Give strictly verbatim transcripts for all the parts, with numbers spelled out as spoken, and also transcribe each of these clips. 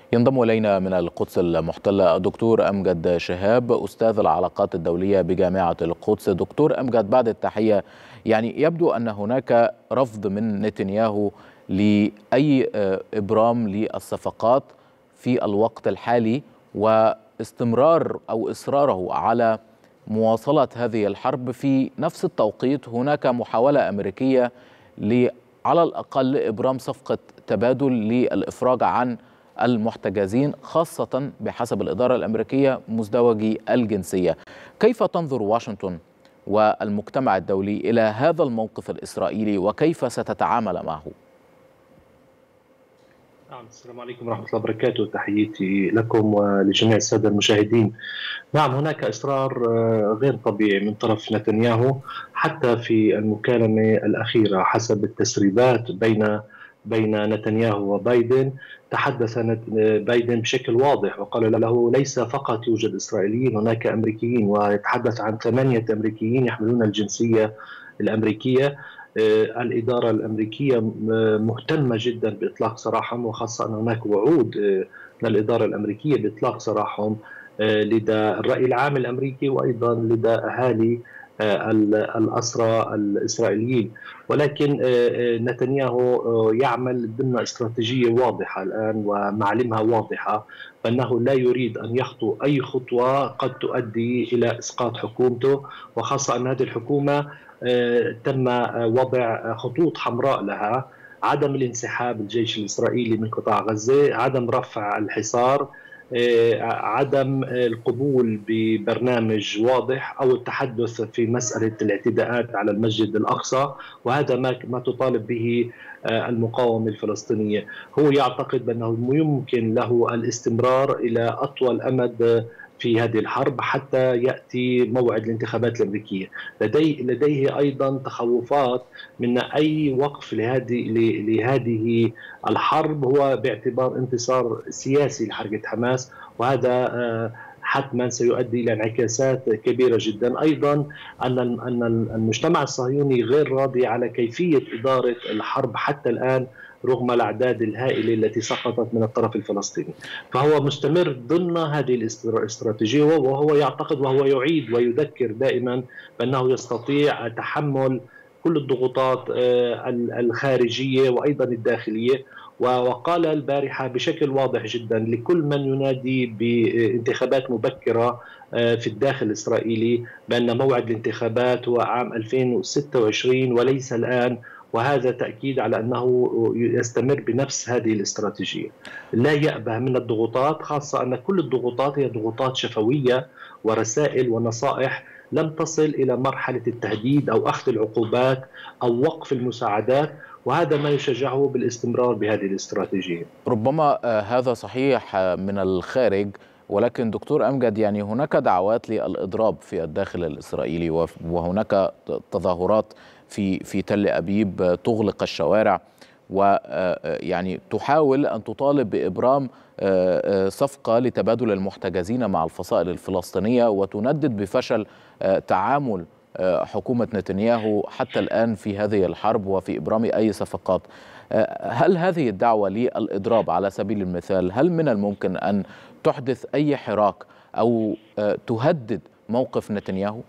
ينضم إلينا من القدس المحتلة الدكتور أمجد شهاب أستاذ العلاقات الدولية بجامعة القدس. دكتور أمجد، بعد التحية، يعني يبدو أن هناك رفض من نتنياهو لأي إبرام للصفقات في الوقت الحالي، واستمرار أو إصراره على مواصلة هذه الحرب. في نفس التوقيت هناك محاولة أمريكية ل على الأقل إبرام صفقة تبادل للإفراج عن المحتجزين، خاصة بحسب الإدارة الأمريكية مزدوجي الجنسية. كيف تنظر واشنطن والمجتمع الدولي إلى هذا الموقف الإسرائيلي، وكيف ستتعامل معه؟ نعم، السلام عليكم ورحمة الله وبركاته. تحياتي لكم ولجميع السادة المشاهدين. نعم، هناك إصرار غير طبيعي من طرف نتنياهو حتى في المكالمة الأخيرة حسب التسريبات بين بين نتنياهو وبايدن. تحدث بايدن بشكل واضح وقال له ليس فقط يوجد إسرائيليين، هناك أمريكيين، ويتحدث عن ثمانية أمريكيين يحملون الجنسية الأمريكية. الإدارة الأمريكية مهتمة جدا بإطلاق سراحهم، وخاصة أن هناك وعود من الإدارة الأمريكية بإطلاق سراحهم لدى الرأي العام الأمريكي وأيضا لدى أهالي الأسرى الإسرائيليين. ولكن نتنياهو يعمل ضمن استراتيجية واضحة الآن ومعالمها واضحة، أنه لا يريد أن يخطو أي خطوة قد تؤدي إلى إسقاط حكومته، وخاصة أن هذه الحكومة تم وضع خطوط حمراء لها: عدم الانسحاب الجيش الإسرائيلي من قطاع غزة، عدم رفع الحصار، عدم القبول ببرنامج واضح أو التحدث في مسألة الاعتداءات على المسجد الأقصى، وهذا ما ما تطالب به المقاومة الفلسطينية. هو يعتقد بأنه يمكن له الاستمرار إلى أطول أمد في هذه الحرب حتى يأتي موعد الانتخابات الأمريكية. لديه, لديه أيضا تخوفات من أي وقف لهذه لهذه الحرب هو باعتبار انتصار سياسي لحركة حماس، وهذا حتما سيؤدي إلى انعكاسات كبيرة جدا. أيضا أن أن المجتمع الصهيوني غير راضي على كيفية إدارة الحرب حتى الآن رغم الأعداد الهائلة التي سقطت من الطرف الفلسطيني، فهو مستمر ضمن هذه الاستراتيجية، وهو يعتقد وهو يعيد ويذكر دائما بأنه يستطيع تحمل كل الضغوطات الخارجية وأيضا الداخلية. وقال البارحة بشكل واضح جدا لكل من ينادي بانتخابات مبكرة في الداخل الإسرائيلي بأن موعد الانتخابات هو عام ألفين وستة وعشرين وليس الآن، وهذا تأكيد على أنه يستمر بنفس هذه الاستراتيجية. لا يأبه من الضغوطات، خاصة أن كل الضغوطات هي ضغوطات شفوية ورسائل ونصائح لم تصل إلى مرحلة التهديد أو أخذ العقوبات أو وقف المساعدات، وهذا ما يشجعه بالاستمرار بهذه الاستراتيجية. ربما هذا صحيح من الخارج، ولكن دكتور أمجد، يعني هناك دعوات للإضراب في الداخل الإسرائيلي، وهناك تظاهرات في في تل أبيب تغلق الشوارع، ويعني تحاول أن تطالب بإبرام صفقة لتبادل المحتجزين مع الفصائل الفلسطينية، وتندد بفشل تعامل حكومة نتنياهو حتى الآن في هذه الحرب وفي إبرام أي صفقات. هل هذه الدعوة للإضراب على سبيل المثال هل من الممكن أن تحدث أي حراك أو تهدد موقف نتنياهو؟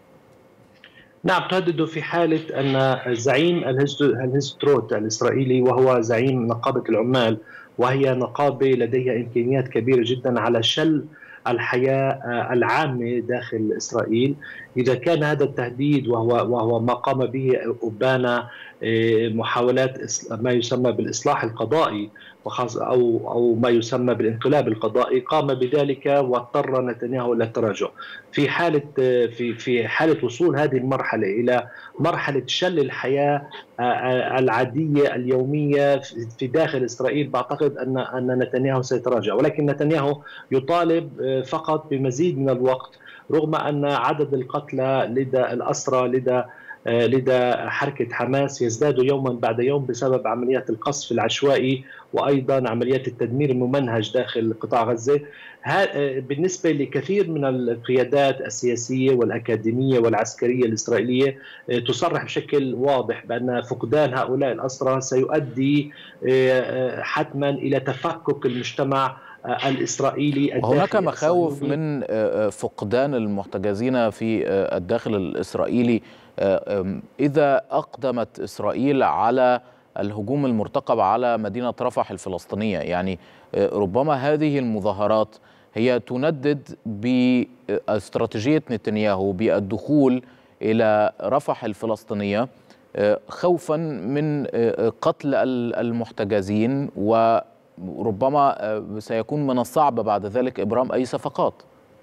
نعم، تهدد في حالة أن زعيم الهزدروت الإسرائيلي، وهو زعيم نقابة العمال، وهي نقابة لديها إمكانيات كبيرة جدا على شل الحياة العامة داخل إسرائيل، إذا كان هذا التهديد وهو وهو ما قام به أوبانا محاولات ما يسمى بالإصلاح القضائي وخاصة أو أو ما يسمى بالانقلاب القضائي، قام بذلك واضطر نتنياهو إلى التراجع. في حالة في في حالة وصول هذه المرحلة إلى مرحلة شل الحياة العادية اليومية في داخل إسرائيل، بعتقد أن أن نتنياهو سيتراجع، ولكن نتنياهو يطالب فقط بمزيد من الوقت رغم أن عدد القتلى لدى الأسرى لدى لدى حركة حماس يزداد يوما بعد يوم بسبب عمليات القصف العشوائي وأيضا عمليات التدمير الممنهج داخل قطاع غزة. بالنسبة لكثير من القيادات السياسية والأكاديمية والعسكرية الإسرائيلية تصرح بشكل واضح بأن فقدان هؤلاء الأسرى سيؤدي حتما إلى تفكك المجتمع الإسرائيلي وهناك الداخلي مخاوف الصهيوني. من فقدان المحتجزين في الداخل الإسرائيلي إذا أقدمت إسرائيل على الهجوم المرتقب على مدينة رفح الفلسطينية. يعني ربما هذه المظاهرات هي تندد باستراتيجية نتنياهو بالدخول إلى رفح الفلسطينية خوفا من قتل المحتجزين، وربما سيكون من الصعب بعد ذلك إبرام أي صفقات.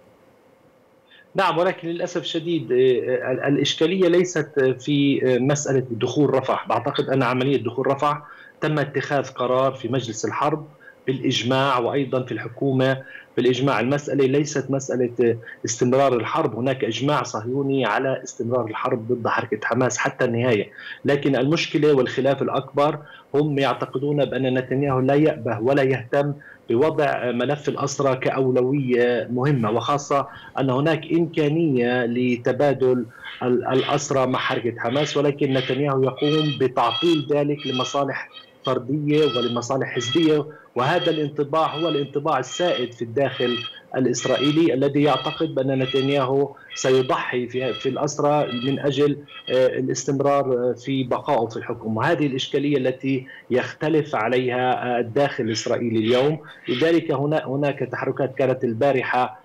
نعم، ولكن للأسف الشديد الإشكالية ليست في مسألة دخول رفح. بعتقد أن عملية دخول رفح تم اتخاذ قرار في مجلس الحرب بالإجماع، وأيضا في الحكومة بالإجماع. المسألة ليست مسألة استمرار الحرب، هناك إجماع صهيوني على استمرار الحرب ضد حركة حماس حتى النهاية. لكن المشكلة والخلاف الأكبر هم يعتقدون بأن نتنياهو لا يأبه ولا يهتم بوضع ملف الأسرى كأولوية مهمة، وخاصة أن هناك إمكانية لتبادل الأسرى مع حركة حماس، ولكن نتنياهو يقوم بتعطيل ذلك لمصالح فردية ولمصالح حزبية. وهذا الانطباع هو الانطباع السائد في الداخل الإسرائيلي، الذي يعتقد بأن نتنياهو سيضحي في, في الأسرى من أجل الاستمرار في بقائه في الحكم. وهذه الإشكالية التي يختلف عليها الداخل الإسرائيلي اليوم. لذلك هنا هناك تحركات كانت البارحة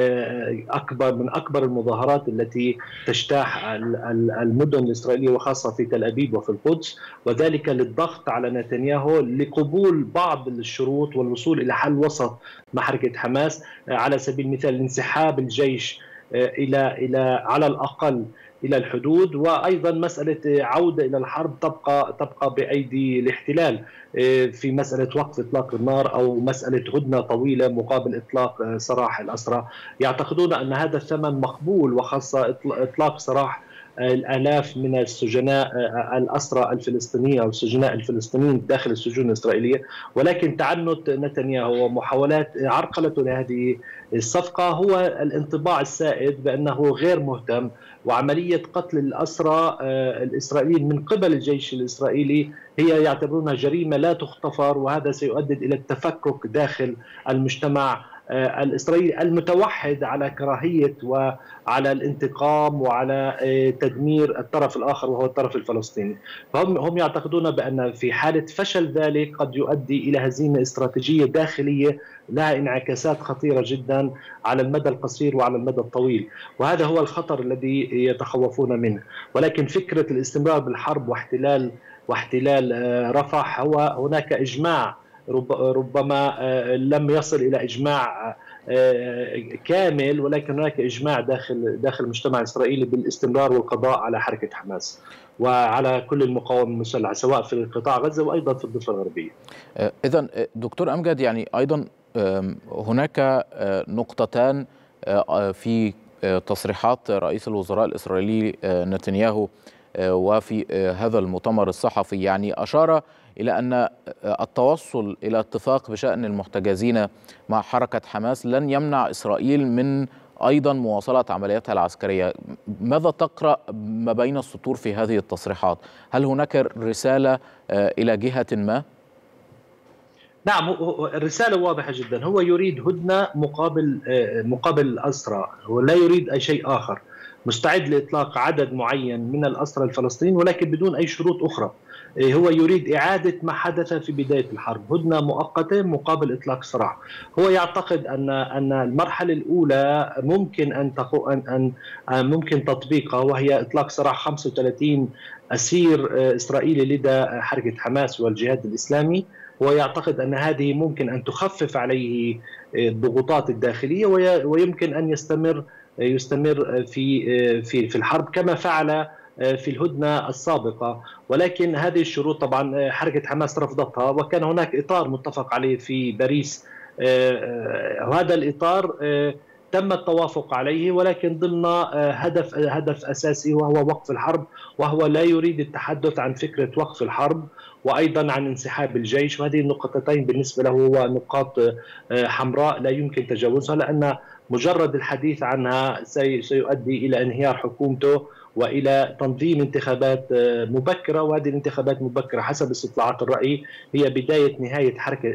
أكبر من أكبر المظاهرات التي تجتاح المدن الإسرائيلية وخاصة في تل أبيب وفي القدس، وذلك للضغط على نتنياهو لقبول بعض الشروط والوصول إلى حل وسط مع حركة حماس. على سبيل المثال انسحاب الجيش إلى إلى على الأقل إلى الحدود، وأيضا مسألة عودة إلى الحرب تبقى تبقى بأيدي الاحتلال في مسألة وقف إطلاق النار أو مسألة هدنة طويلة مقابل إطلاق سراح الأسرى. يعتقدون أن هذا الثمن مقبول، وخاصة إطلاق سراح الآلاف من السجناء الأسرى الفلسطينية أو السجناء الفلسطينيين داخل السجون الإسرائيلية. ولكن تعنت نتنياهو ومحاولات عرقلته لهذه الصفقة هو الانطباع السائد بأنه غير مهتم، وعملية قتل الأسرى الإسرائيليين من قبل الجيش الإسرائيلي هي يعتبرونها جريمة لا تغتفر، وهذا سيؤدي إلى التفكك داخل المجتمع الإسرائيلي المتوحد على كراهية وعلى الانتقام وعلى تدمير الطرف الآخر وهو الطرف الفلسطيني. فهم هم يعتقدون بأن في حالة فشل ذلك قد يؤدي إلى هزيمة استراتيجية داخلية لها انعكاسات خطيرة جدا على المدى القصير وعلى المدى الطويل، وهذا هو الخطر الذي يتخوفون منه. ولكن فكرة الاستمرار بالحرب واحتلال واحتلال رفح هو هناك إجماع، ربما لم يصل إلى إجماع كامل، ولكن هناك إجماع داخل داخل المجتمع الإسرائيلي بالاستمرار والقضاء على حركة حماس وعلى كل المقاومة المسلحة سواء في قطاع غزة وأيضا في الضفة الغربية. إذن دكتور أمجد، يعني أيضا هناك نقطتان في تصريحات رئيس الوزراء الإسرائيلي نتنياهو وفي هذا المؤتمر الصحفي. يعني أشار إلى أن التوصل إلى اتفاق بشأن المحتجزين مع حركة حماس لن يمنع إسرائيل من أيضا مواصلة عملياتها العسكرية. ماذا تقرأ ما بين السطور في هذه التصريحات؟ هل هناك رسالة إلى جهة ما؟ نعم، الرسالة واضحة جدا. هو يريد هدنة مقابل مقابل الأسرى، هو لا يريد أي شيء آخر. مستعد لإطلاق عدد معين من الأسرى الفلسطينيين ولكن بدون أي شروط أخرى. هو يريد إعادة ما حدث في بداية الحرب، هدنة مؤقتة مقابل إطلاق سراح. هو يعتقد أن أن المرحلة الأولى ممكن أن تقو أن أن ممكن تطبيقها، وهي إطلاق سراح خمسة وثلاثين أسير إسرائيلي لدى حركة حماس والجهاد الإسلامي. ويعتقد أن هذه ممكن أن تخفف عليه الضغوطات الداخلية ويمكن أن يستمر يستمر في في في الحرب كما فعل في الهدنة السابقة. ولكن هذه الشروط طبعا حركة حماس رفضتها، وكان هناك إطار متفق عليه في باريس، وهذا الإطار تم التوافق عليه ولكن ضمن هدف هدف أساسي وهو وقف الحرب، وهو لا يريد التحدث عن فكرة وقف الحرب وأيضا عن انسحاب الجيش، وهذه النقطتين بالنسبة له هو نقاط حمراء لا يمكن تجاوزها، لأن مجرد الحديث عنها سيؤدي إلى انهيار حكومته والى تنظيم انتخابات مبكره، وهذه الانتخابات المبكره حسب استطلاعات الراي هي بدايه نهايه حركه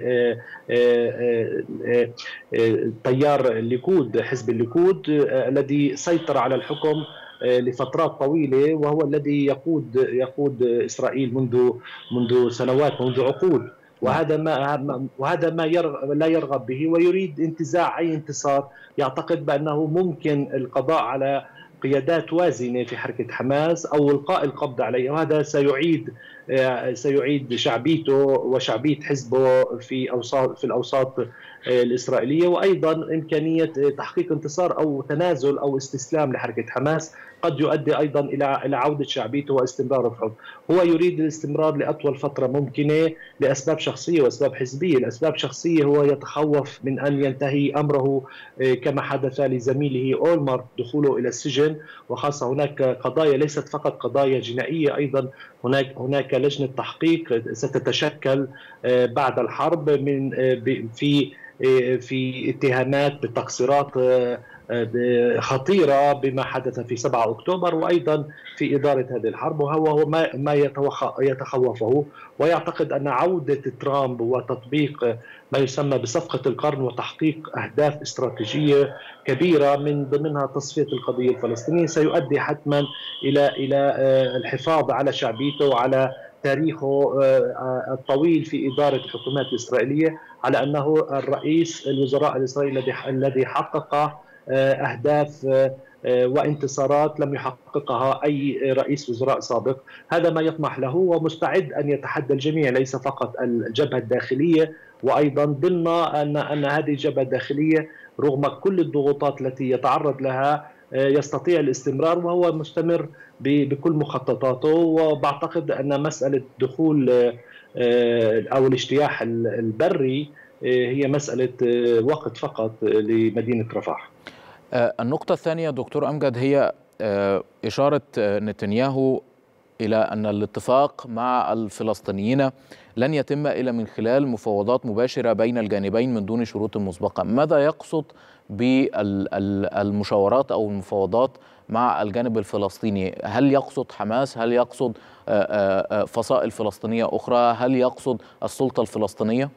تيار الليكود، حزب الليكود الذي سيطر على الحكم لفترات طويله، وهو الذي يقود يقود اسرائيل منذ منذ سنوات، منذ عقود. وهذا ما وهذا ما يرغب لا يرغب به، ويريد انتزاع اي انتصار. يعتقد بانه ممكن القضاء على قيادات وازنه في حركه حماس او القاء القبض عليه، وهذا سيعيد سيعيد شعبيته وشعبيه حزبه في اوساط في الاوساط الاسرائيليه، وايضا امكانيه تحقيق انتصار او تنازل او استسلام لحركه حماس قد يؤدي ايضا الى الى عوده شعبيته واستمرار الحكم. هو يريد الاستمرار لاطول فتره ممكنه لاسباب شخصيه واسباب حزبيه. الاسباب الشخصيه هو يتخوف من ان ينتهي امره كما حدث لزميله أولمر دخوله الى السجن، وخاصه هناك قضايا ليست فقط قضايا جنائيه، ايضا هناك هناك لجنه تحقيق ستتشكل بعد الحرب من في في اتهامات بتقصيرات خطيرة بما حدث في سبعة أكتوبر، وأيضا في إدارة هذه الحرب، وهو ما ما يتخوفه، ويعتقد أن عودة ترامب وتطبيق ما يسمى بصفقة القرن وتحقيق أهداف استراتيجية كبيرة من ضمنها تصفية القضية الفلسطينية سيؤدي حتما إلى إلى الحفاظ على شعبيته وعلى تاريخه الطويل في إدارة الحكومات الإسرائيلية، على أنه الرئيس الوزراء الإسرائيلي الذي حقق أهداف وانتصارات لم يحققها أي رئيس وزراء سابق. هذا ما يطمح له، ومستعد أن يتحدى الجميع، ليس فقط الجبهة الداخلية، وأيضا ضمن أن أن هذه الجبهة الداخلية رغم كل الضغوطات التي يتعرض لها يستطيع الاستمرار، وهو مستمر بكل مخططاته. وبعتقد أن مسألة دخول أو الاجتياح البري هي مسألة وقت فقط لمدينة رفح. النقطة الثانية دكتور أمجد هي إشارة نتنياهو إلى أن الاتفاق مع الفلسطينيين لن يتم إلا من خلال مفاوضات مباشرة بين الجانبين من دون شروط مسبقة. ماذا يقصد بالمشاورات أو المفاوضات مع الجانب الفلسطيني؟ هل يقصد حماس؟ هل يقصد فصائل فلسطينية أخرى؟ هل يقصد السلطة الفلسطينية؟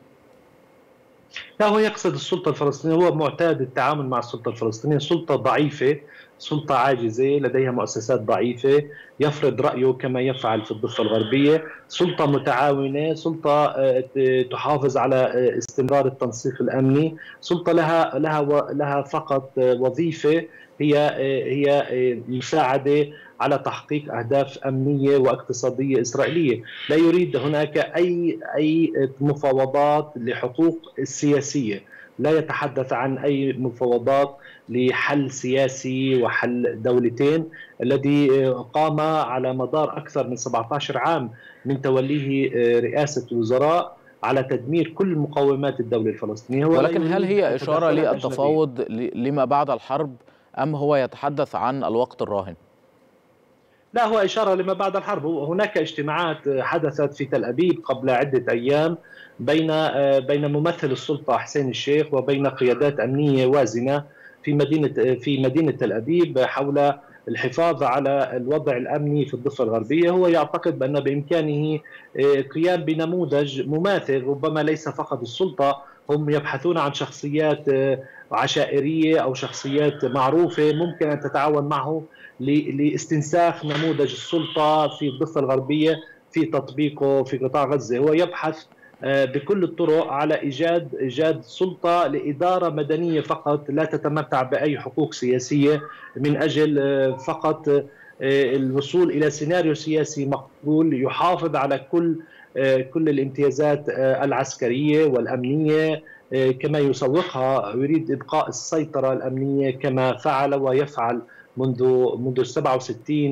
لا، هو يقصد السلطة الفلسطينية. هو معتاد التعامل مع السلطة الفلسطينية، سلطة ضعيفة، سلطة عاجزة، لديها مؤسسات ضعيفة، يفرض رأيه كما يفعل في الضفة الغربية، سلطة متعاونة، سلطة تحافظ على استمرار التنسيق الأمني، سلطة لها لها لها فقط وظيفة هي هي مساعدة على تحقيق أهداف أمنية واقتصادية إسرائيلية. لا يريد هناك أي أي مفاوضات لحقوق السياسية، لا يتحدث عن أي مفاوضات لحل سياسي وحل دولتين الذي قام على مدار أكثر من سبعة عشر عام من توليه رئاسة الوزراء على تدمير كل مقومات الدولة الفلسطينية. ولكن هل هي إشارة للتفاوض لما بعد الحرب أم هو يتحدث عن الوقت الراهن؟ لا، هو إشارة لما بعد الحرب. هناك اجتماعات حدثت في تل أبيب قبل عدة أيام بين بين ممثل السلطة حسين الشيخ وبين قيادات أمنية وازنة في مدينة في مدينة تل أبيب حول الحفاظ على الوضع الأمني في الضفة الغربية. هو يعتقد بأن بإمكانه قيام بنموذج مماثل، ربما ليس فقط السلطة، هم يبحثون عن شخصيات عشائرية أو شخصيات معروفة ممكن أن تتعاون معه لاستنساخ نموذج السلطة في الضفة الغربية في تطبيقه في قطاع غزة. هو يبحث بكل الطرق على إيجاد إيجاد سلطة لإدارة مدنية فقط، لا تتمتع بأي حقوق سياسية، من أجل فقط الوصول إلى سيناريو سياسي مقبول يحافظ على كل كل الامتيازات العسكرية والأمنية كما يسوقها. يريد إبقاء السيطرة الأمنية كما فعل ويفعل منذ منذ سبعة وستين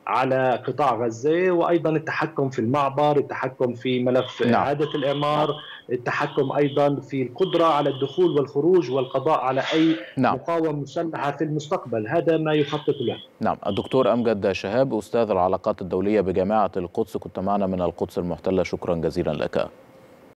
على قطاع غزة، وأيضا التحكم في المعبر، التحكم في ملف نعم. إعادة الإعمار، التحكم أيضا في القدرة على الدخول والخروج والقضاء على أي نعم. مقاومة مسلحة في المستقبل. هذا ما يخطط له. نعم. الدكتور أمجد شهاب أستاذ العلاقات الدولية بجامعة القدس، كنت معنا من القدس المحتلة، شكرا جزيلا لك.